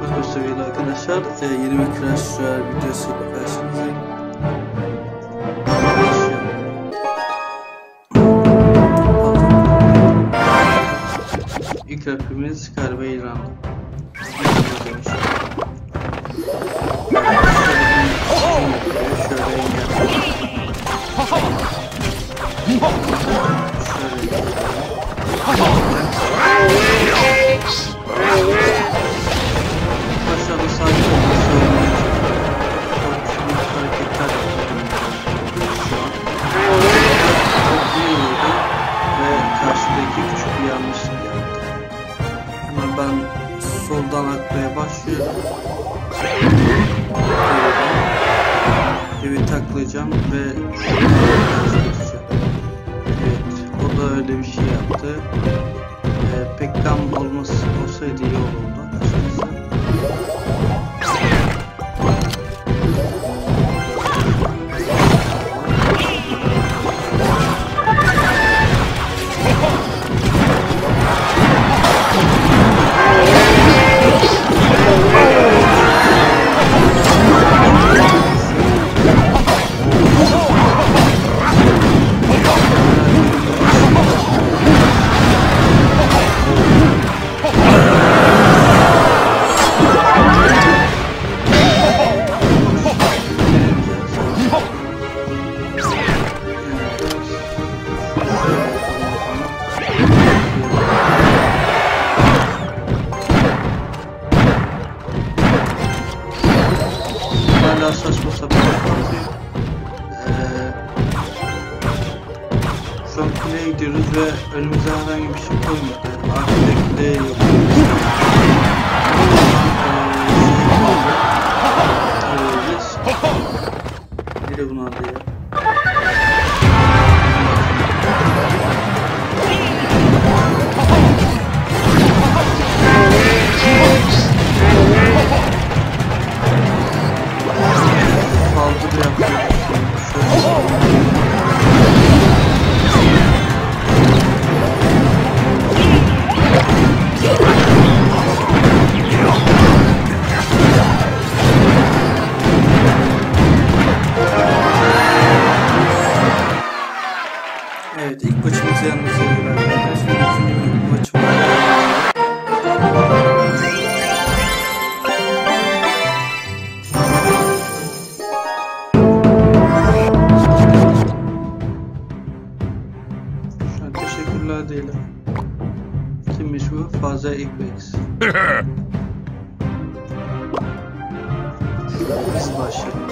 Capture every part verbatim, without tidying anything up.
Merhaba sevgili arkadaşlar, ee, yeni bir Crash Royale videosuyla karşınızdayım. İlk rapimiz galiba İran. Şöyle aşağıda sakin olması hareketler yapıyorum şu an. Çok iyi oldu ve karşıdaki küçük bir yanlışlık yaptı. Hemen ben soldan akmaya başlıyorum. Evi taklayacağım ve karşılaşacağım. Evet, o da öyle bir şey yaptı. Ee, Pekkan olması olsaydı iyi olurdu açıkçası. Hala saçma sapan yapıyor. Ee, şu an kuleye gidiyoruz ve önümüze herhangi bir şey koymadı. Arkadaki de yok. Ee, Biri bunu aldı ya. Saldırı yapıyor. Evet, ilk maçımızı yalnız sevgili arkadaşlar. Şimdi ikinci maçım var. Şu an teşekkürler diyelim. Kimmiş bu? Fazla Xbox. Biz başlayalım.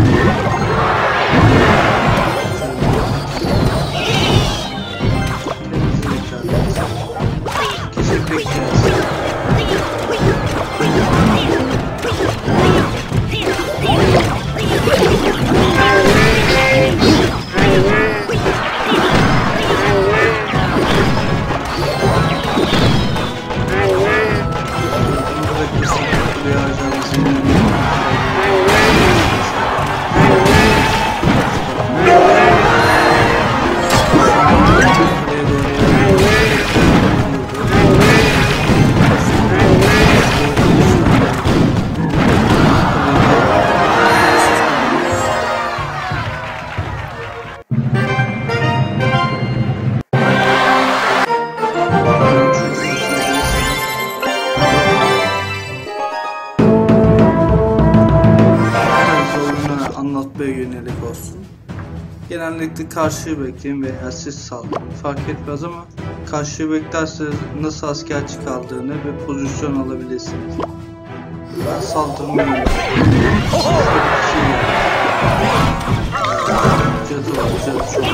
Kesin bekleriz. Anlatmaya yönelik olsun. Genellikle karşıyı bekleyin veya siz saldırın. Fark etmez ama karşıyı beklerseniz nasıl asker çıkardığını ve pozisyon alabilirsiniz. Ben saldırmayayım. Cadı var, cadı çok.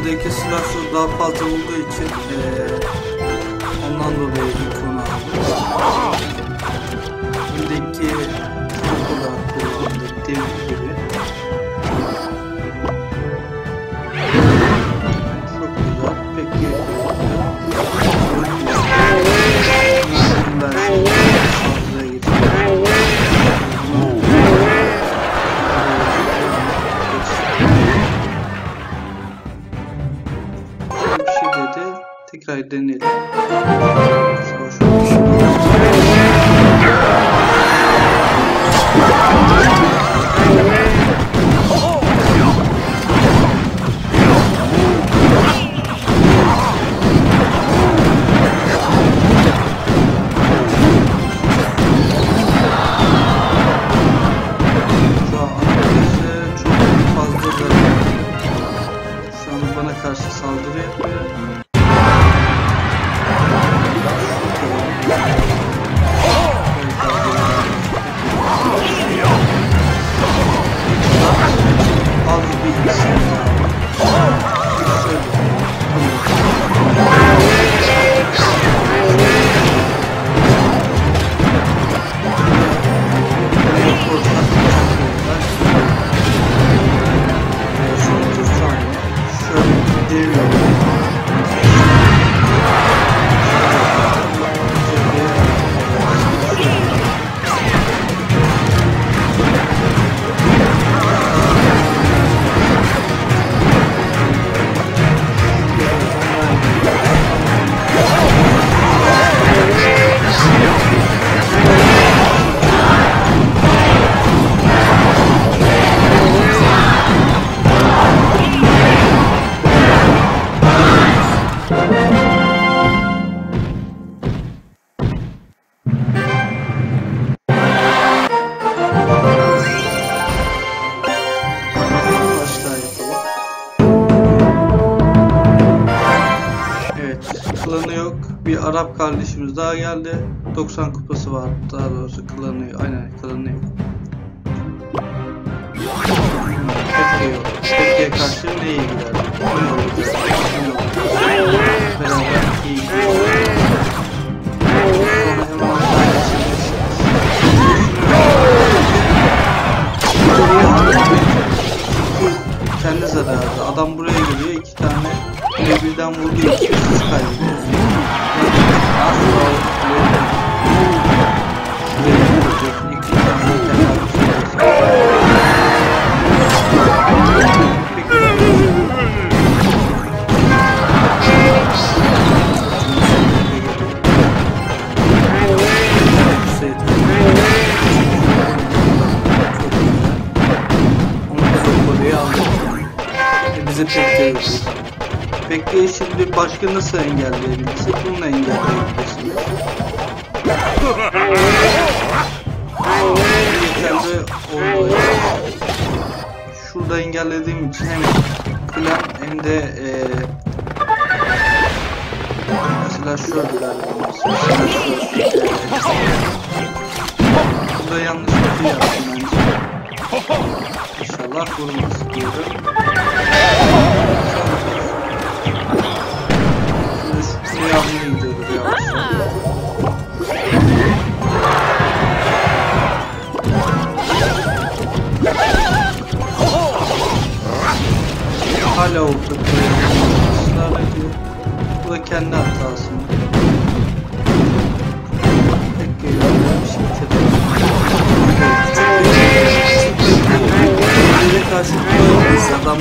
Buradaki silahlar daha fazla olduğu için ee, ondan dolayı ilk onu aldım. Buradaki çok olarak kullandım dediğim gibi. Çok güzel. Peki tekrar deneyelim. Karşı saldırı yapıyor. Az bir isim. Bir Arap kardeşimiz daha geldi. doksan kupası var. Daha doğrusu klanı, aynen klanı yok. Peki yok. Peki'ye karşı ne iyi gider? Ne olur? Ne olur? Beraber iyi gider. Kendi zararı. Adam buraya geliyor. iki tane birden vurduğu için siz kaybediyorsunuz. Bizi bekliyoruz. Peki şimdi başka nasıl engelleyebiliriz? Bununla engelleyebilirsiniz. Yeterli oldu. Şurada engellediğim için hem klan hem de ee, mesela şöyle galiba mesela şöyle. Burada yanlış bir şey yaptım bence. İnşallah vurmaz diyorum. Şuraya almaya gidiyoruz yavaşça. Hala ortada ısrar ediyor. Bu da kendi hatasını. Tek geliyor. Bir şey bitirelim. Deve karşı kullanılmış adam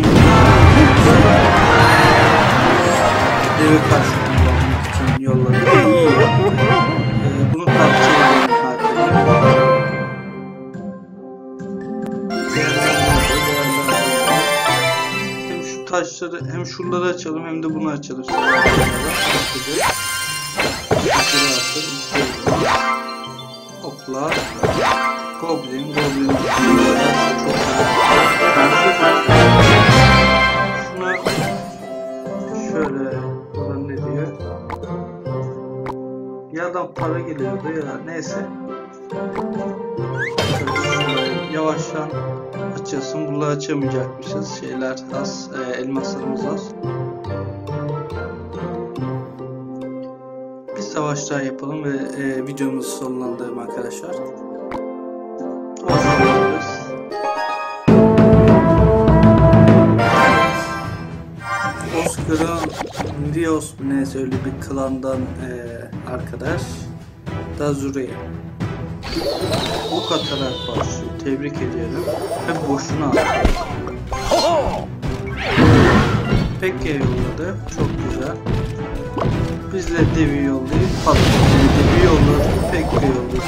deve karşı kullanmak için yolladı. İyi yaptı. Ee, bunu tavsiye ederim kardeşim. Hem şu taşları hem şunları açalım hem de bunu açalım. Hopla. Goblin, Goblin. Şuna şöyle, buradan ne diyor? Yerden para geliyordu ya, neyse. Şöyle yavaştan açılsın. Bunları açamayacakmışız. Şeyler az, e, elmaslarımız az. savaşlar yapalım ve e, videomuzu sonlandıralım arkadaşlar. Osman'ız. Oscar'ın Rios neyse öyle bir klandan e, arkadaş. Dazure. Ok atarak başlıyor. Tebrik ediyorum. Hep boşuna attı. Pekka yolladı. Çok güzel. Biz de devi yollayıp patladı. Devi yolladı. Pekka yolladı.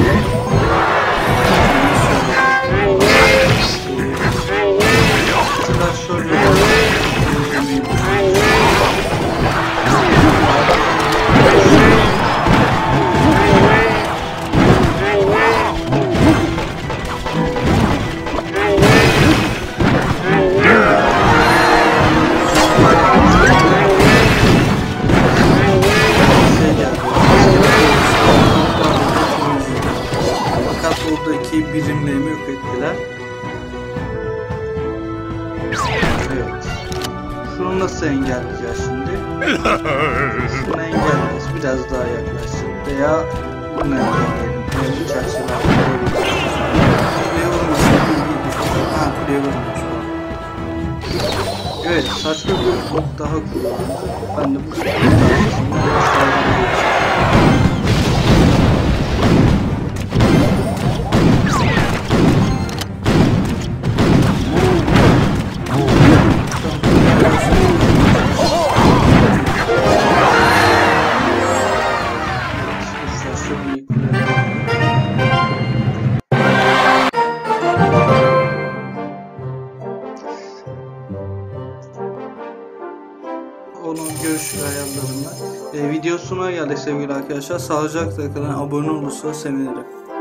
Traktör yolladı. Buradaki birimlerimi yok ettiler. Evet. Şunu nasıl engelleyeceğiz şimdi? Şunu engelleyeceğiz. Biraz daha yaklaşıp veya bunu engelleyelim. Benim çarşılar. Kuleye vurmasın. Ha, kuleye vurmuş. Evet, saçma bir ok daha kullandı. Ben de bu karşısında onun görüş ve ayarlarını. E, videosuna geldik sevgili arkadaşlar. Sağlıcakla kalın. Abone olursa sevinirim.